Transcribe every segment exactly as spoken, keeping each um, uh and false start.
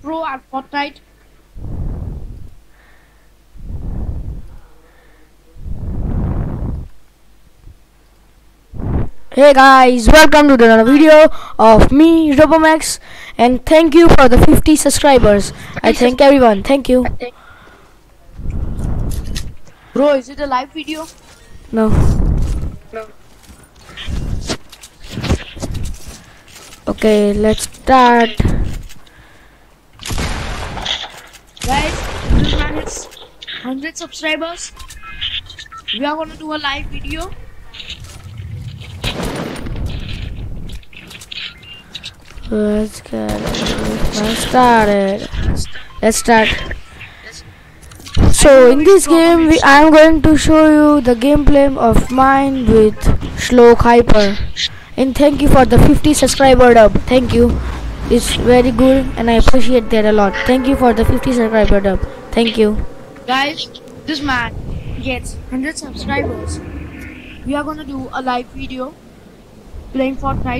pro at Fortnite. Hey guys, welcome to another video of me, Robomax, and thank you for the fifty subscribers. I thank everyone. Thank you. Bro, is it a live video? No. Okay, let's start. Guys, this man hits one hundred subscribers. We are gonna do a live video. Let's get it started. Let's start. So in this game, we, I am going to show you the gameplay of mine with Shloak Hyper. And thank you for the fifty subscriber dub. Thank you. It's very good and I appreciate that a lot. Thank you for the fifty subscriber dub. Thank you. Guys, this man gets one hundred subscribers. We are gonna do a live video playing Fortnite.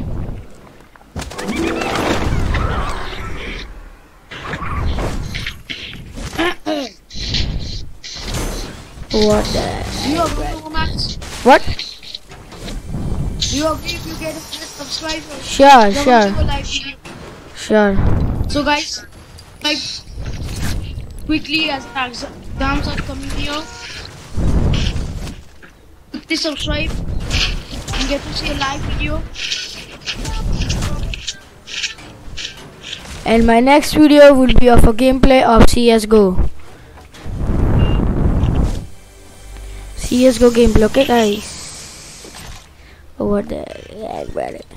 What the? Do you agree, Max? What? Do you agree if you get one hundred subscribers? Sure, We are sure, gonna do a live video. sure. So guys, like quickly as exams are coming here, quickly subscribe and get to see a live video. And my next video will be of a gameplay of C S G O. C S G O gameplay, okay guys? Over there, yeah, got it.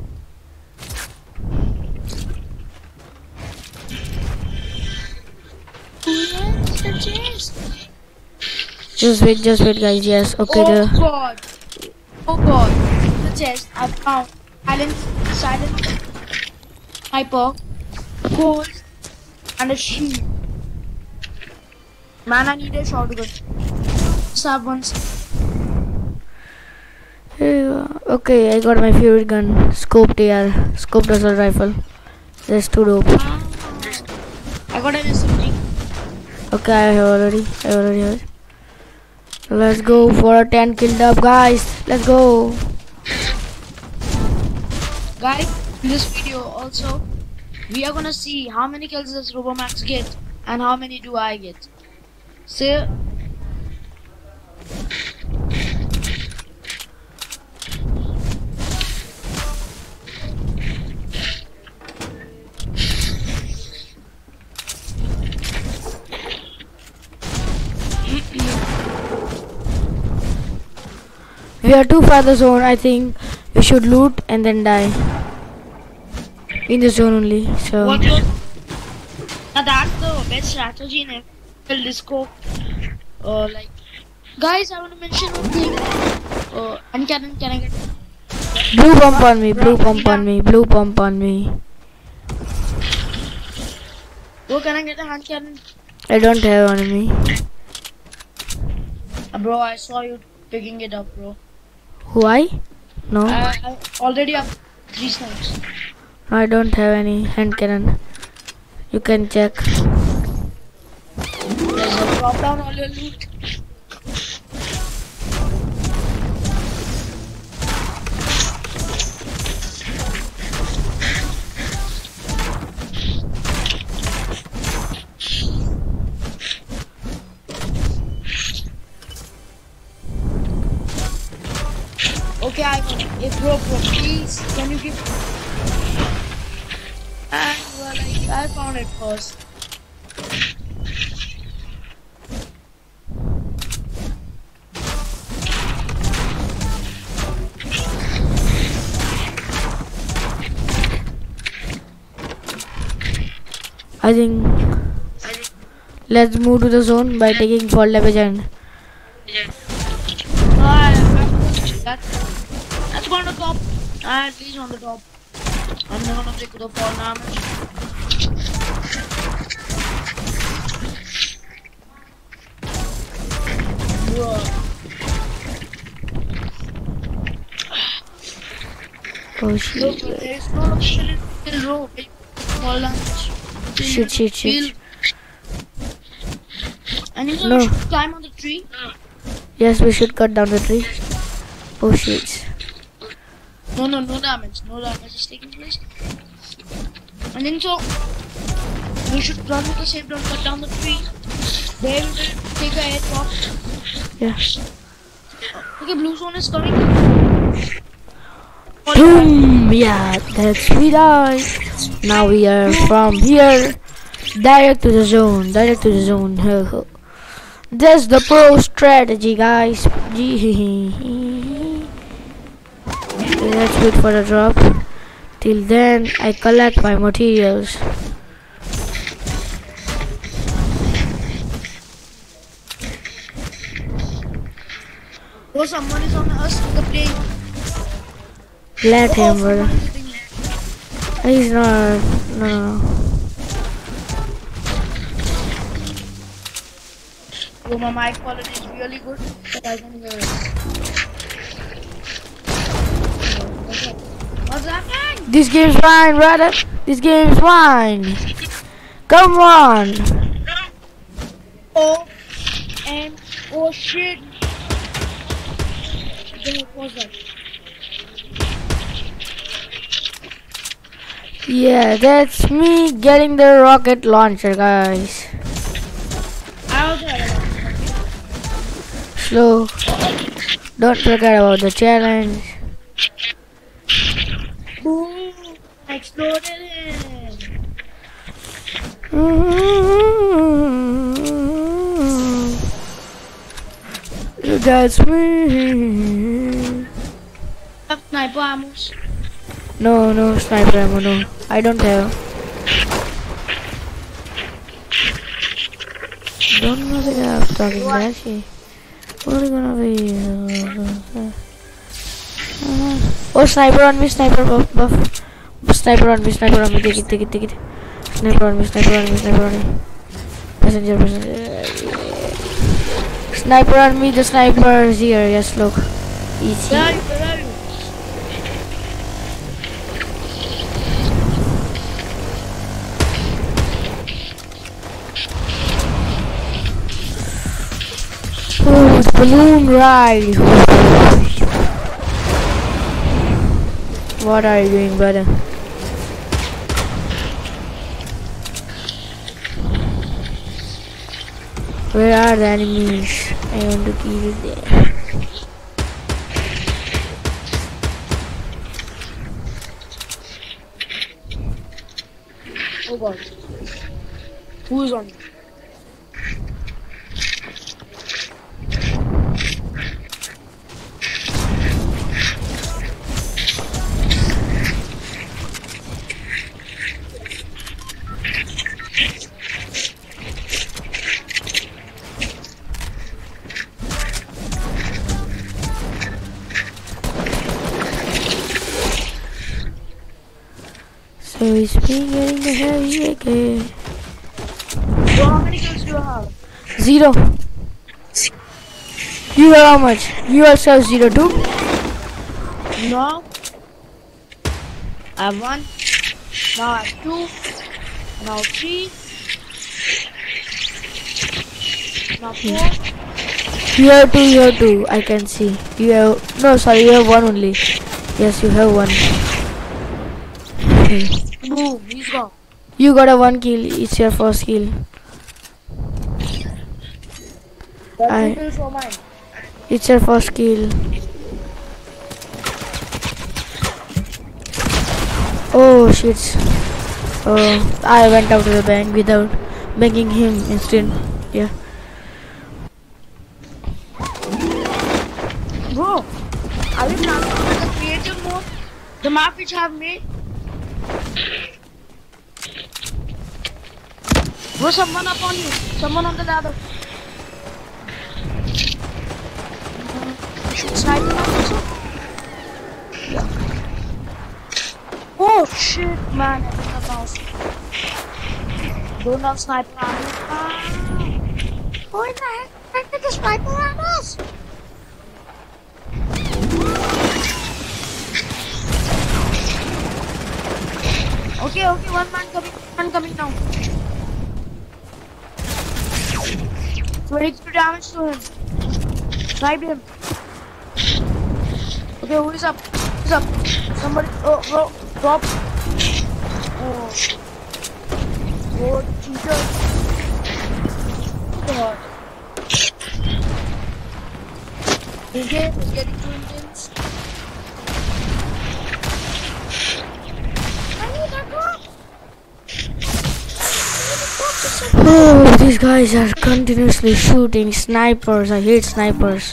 Just wait, just wait guys, yes, okay. Oh The, god! Oh god! The chest I found silent, silent, hyper, gold, and a shield. Man, I need a shotgun. Just have one. here you go. Okay, I got my favorite gun, Scope T R, Scope Assault Rifle. That's too dope. I got an S M G. Okay, I have already, I already have it. Let's go for a ten kill dub, guys. Let's go. Guys, in this video also, we are gonna see how many kills does Robomax get and how many do I get. So, We are too far the zone. I think we should loot and then die. In the zone only. So what you? Now that's the best strategy in Build Disco. Uh, like, guys, I want to mention one thing. Uh, and can can I get? blue pump on me. Blue pump on me. Blue pump on me. Bro, can I get a hand cannon? I don't have on me. Uh, bro, I saw you picking it up, bro. Who I? No, I, I already have three snipes. I don't have any hand cannon. You can check. There's a drop down all your loot. Okay, I if bro, bro, please, can you give? And well, like, I found it first. I think let's move to the zone by taking fall damage and Ah, that's that's going to top. Ah, at least on the top. I'm not gonna take the fall damage. Bro. Oh Look, shit. there is no option in the row. Fall damage. Shit, shit, shit. We'll- And you know No. we should climb on the tree. Yes, we should cut down the tree. Oh shit. No, no, no damage. No damage is taking place. I think so. We should run with the safe, don't cut down the tree. They will take a airdrop. Yeah. Okay, blue zone is coming. Boom! Yeah, that's we die. Now we are from here direct to the zone. Direct to the zone. That's the pro strategy, guys. Let's wait for the drop. Till then, I collect my materials. Oh, someone is on us in the plane. Let Oh, him, brother. someone is hitting me. He's not. No, no, no. Oh, my mic quality is really good, but I can hear it. What's happening? This game's fine, brother. This game's fine. Come on. Oh, and oh shit. What was that? Yeah, that's me getting the rocket launcher, guys. I also had a lot. Slow. Don't forget about the challenge. Boom! I exploded him. That's me. Have sniper ammo. No, no sniper ammo, no. I don't have. Don't know the guy I'm talking that shit. What are you gonna be? Oh, sniper on me, sniper buff, buff. Sniper on me, sniper on me, take it, take it, take it. Sniper on me, sniper on me, sniper on me. Passenger, passenger. Sniper on me, the sniper is here, yes, look. Easy. Where are you? Where are you? Oh, the balloon ride. What are you doing, brother? Where are the enemies? I want to kill them. Oh god. Who is on me? So he's been getting the heavy again. So how many kills do you have? Zero. You have how much? You also have zero too? No. I have one. Now I have two. Now three. Now four. You have two, you have two. I can see. You have no, sorry, you have one only. Yes, you have one. Okay. Boom, he's gone. You got a one kill. It's your first kill. That's I- two kills for mine. It's your first kill. Oh shit. Oh, I went out to the bank without making him instant. Yeah. Bro, are you planning on the creative mode? The map which I have made? Bro, someone up on you. Someone on the ladder. Should snipe him also? Yeah. Oh shit, man. I think the mouse. Don't have sniper ammo. Ah. Who in the heck? Where did the sniper ammo? Okay, okay, one man coming, one coming now. twenty-two damage to him. Sniped him. Okay, who is up? Who's up? Somebody, oh, bro, drop. Oh, oh, cheater. God. This game is getting too intense. Oh, these guys are continuously shooting snipers. I hate snipers.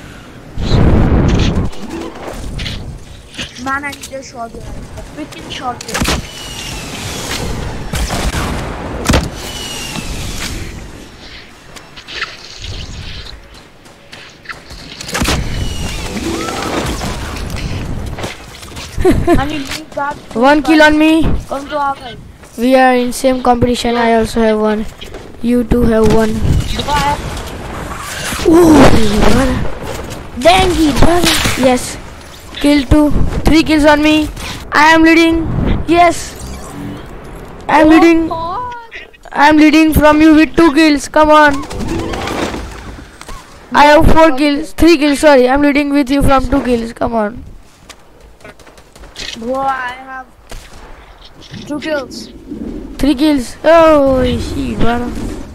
Man, I need a shotgun. A freaking shotgun. I need that. One kill on me. Come to our guy. We are in same competition. I also have one. You two have one. Oh, brother. Dangy, brother. Yes. Kill two. Three kills on me. I am leading. Yes. I am leading. I am leading from you with two kills. Come on. I have four kills. Three kills. Sorry. I am leading with you from two kills. Come on. Bro, I have two kills. Three kills. Oh, shit, brother.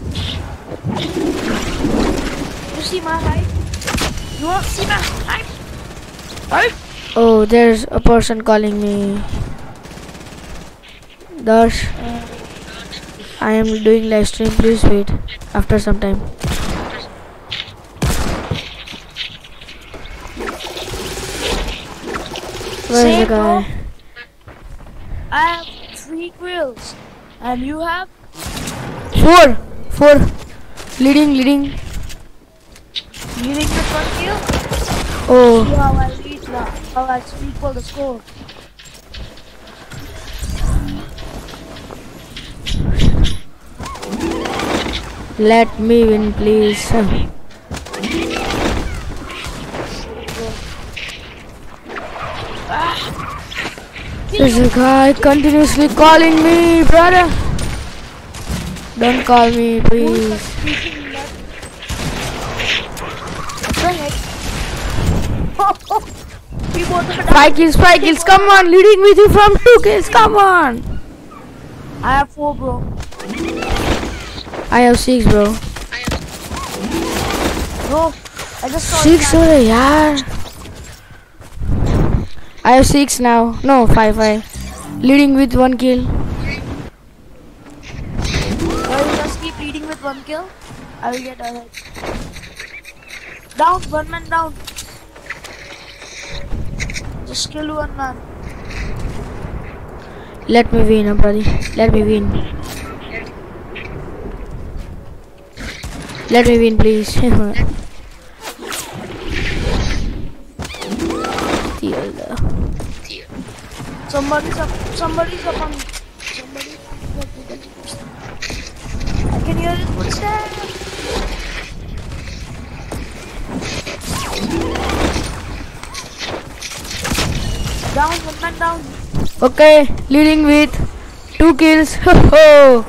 You see my height? You want to see my height? Height? Oh, there's a person calling me. Dash. I am doing live stream. Please wait. After some time. Where is the guy? I have three kills. And you have? Four. Four. Leading, leading. Leading with one kill? Oh. See how I lead now. How I equal the score. Let me win, please. There's a guy continuously calling me, brother. Don't call me, please. Five kills, five kills. Come on, leading with you from two kills. Come on. I have four, bro. I have six, bro. Bro, I just saw Six, oh, yeah. I have six now. No, five, five. Leading with one kill. Well, you just keep leading with one kill. I will get ahead. Down, one man down. Just kill one man. Let me win, buddy. Let me win. Let me win, please. Somebody's up. Somebody's up on me. Somebody's up. I can hear his footsteps. Down, one man down. Okay, leading with two kills. Ho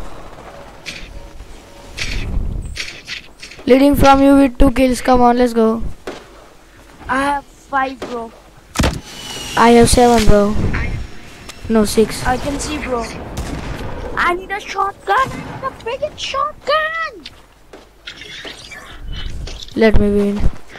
Leading from you with two kills. Come on, let's go. I have five, bro. I have seven, bro. No, six. I can see, bro. I need a shotgun. I need a friggin' shotgun. Let me win.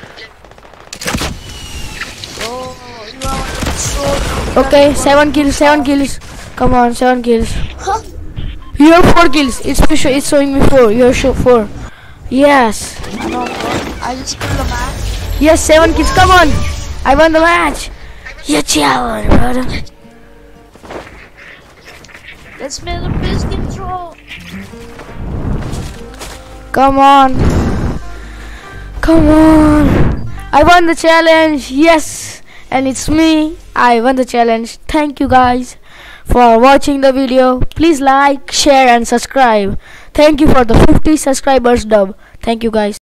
Oh, you are so. Okay, seven kills, seven kills. Come on, seven kills. Huh? You have four kills. It's it's showing me four. You have show four. Yes. I know, bro. I just killed a man. Yes, seven kills. Come on. I won the match. You challenge, brother. Let's make a best intro. Come on. Come on. I won the challenge. Yes. And it's me. I won the challenge. Thank you guys for watching the video. Please like, share and subscribe. Thank you for the fifty subscribers dub. Thank you guys.